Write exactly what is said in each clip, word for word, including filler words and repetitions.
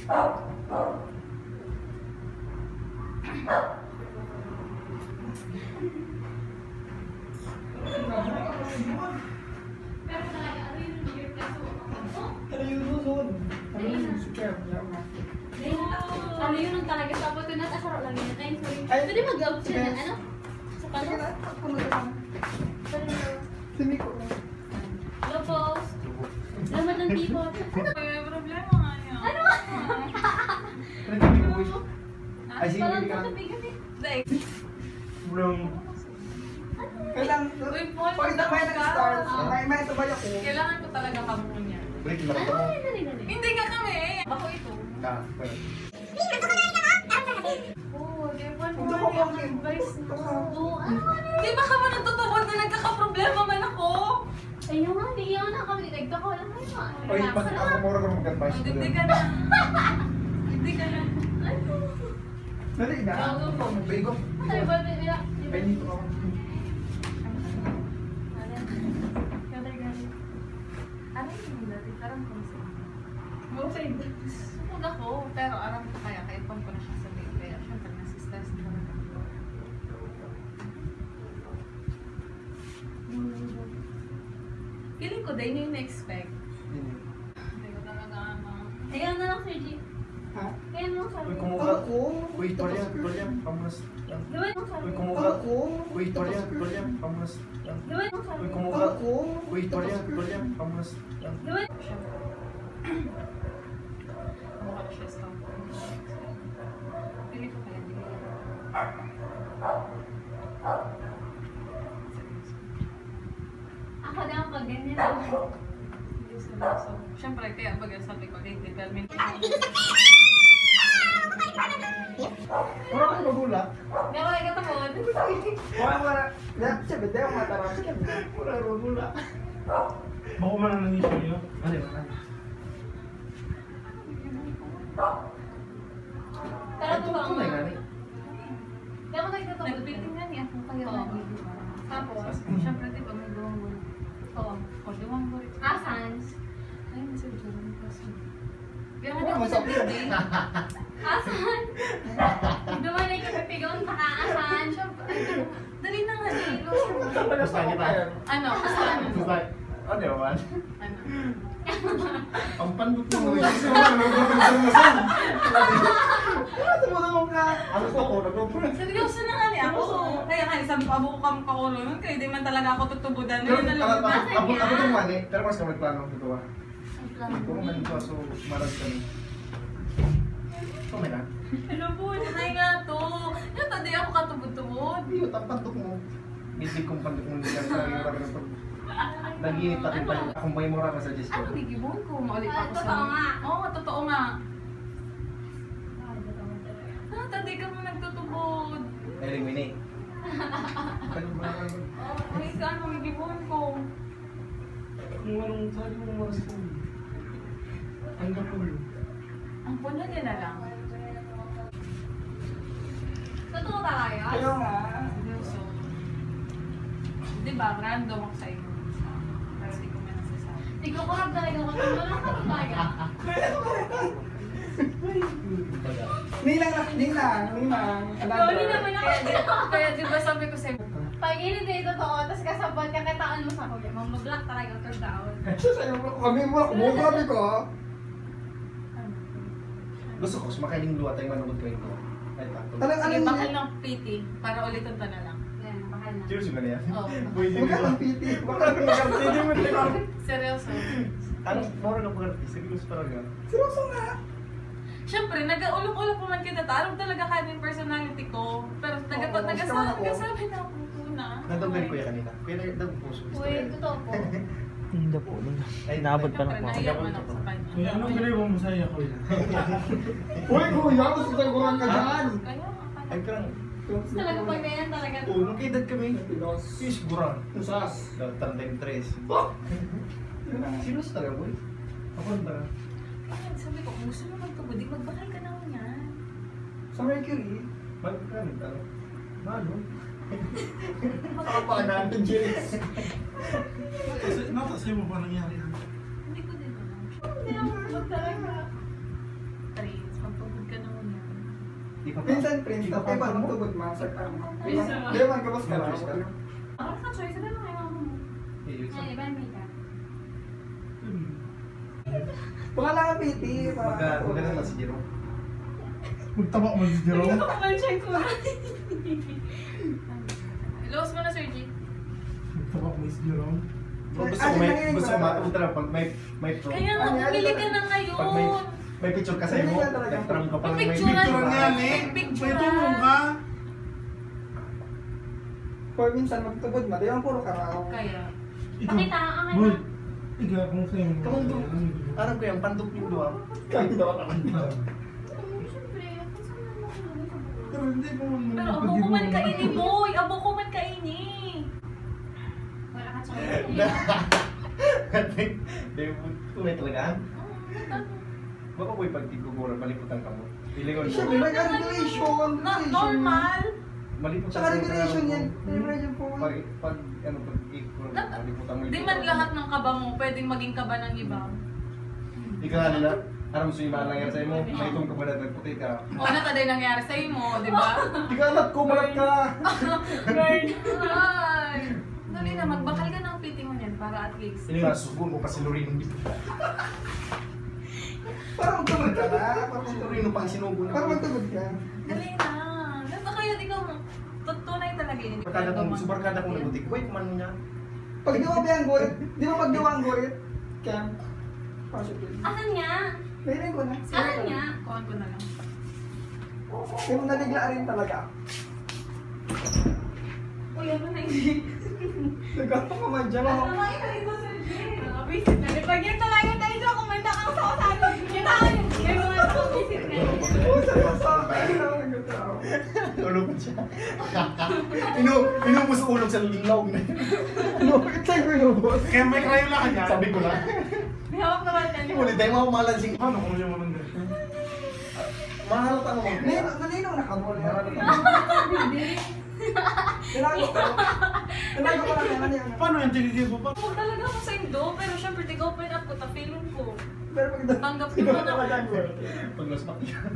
Ano yun ang talaga sa photo na asarap lang yun. Ay, sorry. Pwede mag-out siya na, ano? Sa panos? Sini ko. Hello, boss. Laman ng people. May problema nga niya. Ano? Ay, sige, Parang hindi ka. tatabigan eh. Dahil. Blong. Kailangan, Uy, Paul, pag na may nag-start, may may sabay ako. Kailangan ko talaga kabuo niya. Break lang Ano? ako. Dali, dali, dali. Hindi ka kami. Ako ito. Ah, well. Oo, di ba Hindi ko naman kami. yung advice mo? Oo, ano? Di ba ka ba nagtutubod na nagkakaproblema man ako? Ayun nga, hindi yun na kami. Nagkakaw lang kayo. Oy, bakit ako mura ko mag-advise ko Hindi doon? ka na. Hindi ka na. Dali na. Oo, po. Bigo. Ay, ba, bila. Ay, dito ako. Ano yung dati? Parang consent. Consent. Huwag ako, pero aram ko kaya, kahit pang ko na siya sa bed. Kaya syempre, nasistress na rin ako. Feeling ko, dahil na yung na-expect. Hindi ko talaga ano. Ayun na lang, Sir G. Ha? Kaya mo sabi. Uy, kumuha. Uy, Toria, Toria, pamunas. Gawin mo sabi. Uy, kumuha. Uy, Toria, Toria, pamunas. Gawin mo sabi. Uy, kumuha. Uy, Toria, Toria, pamunas. Gawin. Mukha ko siya stop. Feeling ko kaya, hindi ko Ako na ang pag ganyan ako. So, syempre, kaya pag sabi ko, hey, tell me. Mura ko magula. Hindi ako nagkatapon. Wala mo na. Siya, bete ako matarap. Mura ko magula. Bako man ang nang-issue niyo? Ano yun? Pero ito ba ang Tunay nga ni. Hindi ako nagkatapon. Nagpiting nga niya kung kayo Oo. nag-ibig. Tapos, syempre, di ba may duwang bulit? Oo. O, duwang bulit. Asan? Ay, nasa Jordan kasi. Pero Wala hindi ako mo sa sa building. Asan? Dumalay ka pipigaw pa ka. Asan? Syempre, ay, dali na nga eh. Lotion mo. Basta kita. Ano? Basta ano? Basta. Ano yun? Ano? Ang pandot mo. Kasi wala mo gagawin. Ano mo naman ka? Ano ko ako? Nag-open. Seryoso na nga niya ako. Kaya nga, sabi ko, abo ko kami kakulo nun. Kaya di man talaga ako tutubudan. Ngayon na lang. Abot ako itong mani. Pero mas kami plano ito ba? Puro man ito. So, marag kami. Ito may na. Ano po? Ay nga to. Yan, tadi ako katubod-tubod. Hindi yun. Ang pandot mo. Hindi kong pandot mo. Hindi ka sa iyo. Nag-init pa rin tayo. Akong may mura ka sa Diyos ko. Ano, gigibon ko? Maulit pa ako sa... Totoo nga. Oo, totoo nga. Ah, tadi ka mo nagtutubod. Eling mini. Oh, ay ka, mamigibon ko. Kung anong sabi mo maras ko. Ang gapulo. Ang puno din na lang. Totoo talaga. Ayaw nga. Seryoso. Di ba, random ako sa iyo. Pero di ko may nasasabi. Hindi ko kurap talaga ako. Wala ka talaga. Ninang, ninang, ninang. Loli naman ako. Kaya, di- kaya di ba sabi ko sa'yo, Pag hindi ito totoo, tapos kasabot ka kataan mo sa kuya, mamablock talaga ito down. Sa'yo mo kami mo. Bumugabi ko. Gusto ko, sumakailing luwa tayo manunod ko ito. Ay, takto. Sige, bakal ng P T para ulitin ta na lang. Yan, bakal na. Cheers yung ganyan. Oo. Pwede Huwag ba? kang piti. Huwag kang piti mo ito. Seryoso. Ano, moro na pag seryoso talaga. Seryoso nga. Siyempre, nag-ulok-ulok naman kita. Tarong talaga ka yung personality ko. Pero nag- Oo, nag- gusto mo na ako. nagsasabi na ako na. Nandang kuya kanina. Kuya nag-puso. Uy, totoo po. Hindi po. Ay, Naabot pa lang Siyempre, po. naiyak man ako sa kanya. Kuya, anong gano'n mo masaya ko yun? Uy, kuya, gusto tayo kurang ka dyan. Kaya, Ay, karang. Talaga pag ganyan talaga. Oo, nung kaedad kami. Fish, burang. Usas. thirty-three. Sino sa talaga, boy? Ako ba? Bakit sabi ko, kung gusto mo magtubod, di magbakal ka naman yan. Sa Mercury. Ba't ka rin talo? Malo? Makapanaan ng Jerry's. Nata sa'yo mo ba nangyari yan? Hindi ko din alam. Hindi ako talaga. Three. Di ka pa. Minsan, Prince, Di ka tapos pa iba, mo. magtubod man. Sa kama. Minsan. Di man, kapos ka lang. Choice ka. Ako na choice na lang ayaw mo. Eh, yun sa- Ay, iba yung makeup. Pangalangan, Piti. Magka- Maganda na si Jero. Magtabak mo si Jerome. Kumansyan ko. Ilos mo na, Sir G. Magtabak mo si Jerome. Bro, gusto ko may, gusto ko ma-ultra pag may, may pro. Kaya nga, Ano, bumili ano ka na Pag may, ngayon. may picture ka sa imo, nag-tram ka pa ng may Picture picture nga, nga. eh. Picture May tulong ka. For minsan, magtubod man. Di man, puro karaw. Kaya. Ikaw. Pakita ang akin Boy. na. Ikaw kung sa'yo. Kamang do. Aram ko yung pandok yung doa. Kaya daw ako. Siyempre, kung saan naman ako lagay sa buko? Pero hindi mo naman Pero abo ko man kaini, boy. Abo ko man kaini. Wala ka choice. Di mo, tunay talaga. Baka boy, pag tigugura, maliputan ka mo. Ilingon mo. Siyempre, nag-regulation. Na, normal. Maliputan Tsaka regulation yan. Regulation po. Pag, pag, ano, pag ikuro, Na- maliputan mo. Di man lahat ng kaba mo pwedeng maging kaba ng iba. Ikaw nga nila, aram sa iba nangyari sa'yo mo, may itong kabalat, nagputi ka. O ano taday nangyari sa mo, di ba? Di ka alam ko, malat ka! Ay! Dali na, magbakal ka ng piti mo niyan para at least. Hindi nga, sugon ko kasi Lorino. Parang magtubod ka na. Parang Si magtubod. Lorino pang sinugon. Parang magtubod ka. Dali na. Baka kaya di ka tunay talaga yun. Pagkada kong, subarkada kong nagutik, boy, kumain mo niya. Pag di mo ba ang gorit, di mo pag di mo ang gorit, kaya, positive. Asan niya? Meron ko na. Asan niya? Kuhan ko na lang. Kaya mo nabigla rin talaga. Uy, ano na hindi? Nagkapa ka man dyan. Ano oh. na ito ito, Sir G? Visit na. Pag yun talaga tayo siya, kumenta ka sa usahan. Kita ka yun. May mga ito, visit na. Oo, sayo sa akin. Ano ang nagkatao? Tulog siya. Inu, inubos ulog sa linglaw na. No, it's like we're no boss. Kaya may Crayola ka dyan. Sabi ko lang. May hawak naman ka niya. Ulit tayo mga malansing. Paano kung yung mga Mahalata mo mga. Nanino, nanino nakabol. Mahalata mo. Tinago ko. Tinago ko lang yan. Ano yan? Paano yung tigigil mo? Huwag talaga ako sa indo, pero syempre tig-open up ko, ta-feeling ko. Pero pag Tanggap ko Ikaw na na ako. lang ko. Pag mas makiyan.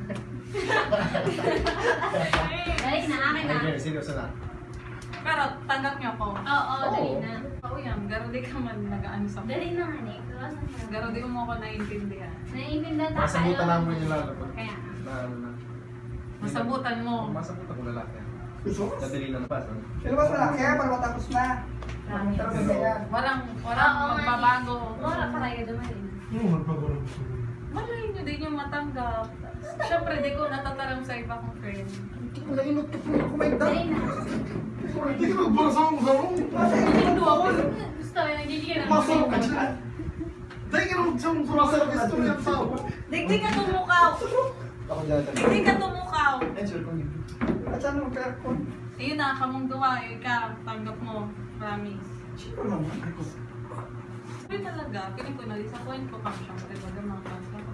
Dali na, akin na. Ay, seryoso na. Pero tanggap niyo ako. Oo, dali na. Oo yan, garo di ka man nag-ano sa Dali na nga ni. Asan niya? Garo di mo ako naiintindihan. Naiintindihan tayo. Masabutan namin yung lalapot. Kaya. Na ano na. Masabutan mo. Masabutan ko lalaki. Gusto mo? Nadali na napasan. Ilabas na lang. Kaya para matapos na. Promise. Pero ganyan. Walang, walang Oo, nga ni. magbabago. Wala ka tayo dumaling. Yung magpagulong ko. Malay nyo din yung matanggap. Syempre, di ko natatarang sa iba kong friend. Hindi ko nainot ka po kumain Dali na. Hindi ka magbasa mo sa room. Hindi ako. Gusto ko yung nagiging. Masarap ka dyan. Dahil ka naman sa masarap ka story ang tao. Digdi ka tumukaw. Ako dyan. Digdi ka tumukaw. Answer ko yun. At saan mo magka-aircon? Ayun na, kamong duwa. Ikaw, tanggap mo. Promise. Siyempre naman. Sabi talaga, piling ko na-disappoint ko pa siya. Kasi baga mga pasta ko.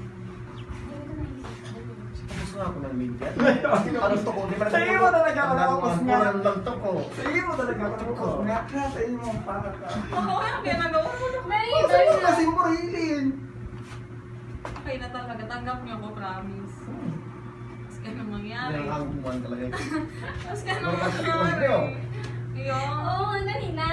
Tapos na ako ng media. Ano to ko? Di ba Sa iyo mo talaga ako nakapos nga. Kulang lang to ko. Sige mo talaga. Tapos nga. Kaya sa iyo mo. Para ka. Oo, yung ginagawa mo na. Dali, Kasi dali mo na. kasi mo hilin. Okay na talaga, tanggap niyo ako, promise. Tapos ka na mangyari. Yan ang hangguan talaga. Tapos ka na Normal sa tingin mo, mangyari. bro. Ayun. Oo, dali na.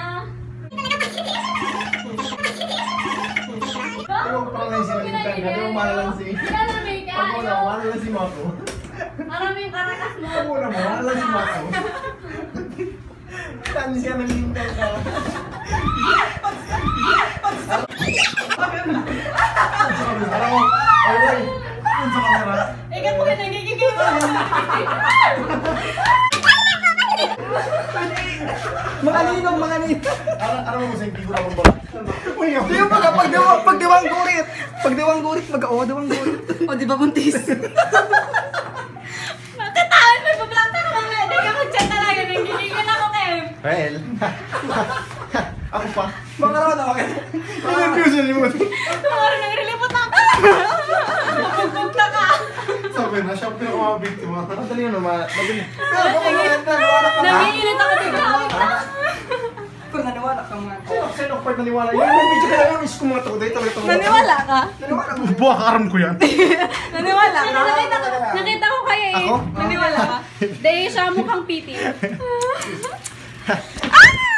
Pero ko parang naisinig ka. Gano'n mo malalang si... Nilalamig ka. Pag mo na, malalang si Mako. Maraming karakas mo. Pag mo na, malalang si Mako. Saan siya nalintang ka? Alam mo, ay, ay, Yun sa camera. Ikaw po yung nagigigil mo. Mga ninong, mga ninong. alam alam mo sa hindi ko na mababa. Uy, nga. Di ba pag pag diwang pag diwang gurit, pag diwang gurit mag oh diwang gurit. O, di ba buntis? Makataan, may pablata ka mga. Hindi ka mag-chat talaga. Nagigigil ako kayo. Well, ako pa. Mga raw na okay. Confusion ni mo. Tumara nag-relipot ako. Mapupunta ka. Sabi na, siya ang pinaka-biktima. Madali yun, ma- madali. Pero kung mga nagawa na ka na. Nangingilit ako bigla. Kung naniwala ka mga. Sino, sino part naniwala? Yung yung video ka lang yung is ko mga tukoy, talaga ito. Naniwala ka? Naniwala mo. Buwa ka, aram ko yan. Naniwala ka? Nakita ko, nakita ko kaya eh. Ako? Naniwala ka? Dahil siya mukhang piti. Ah!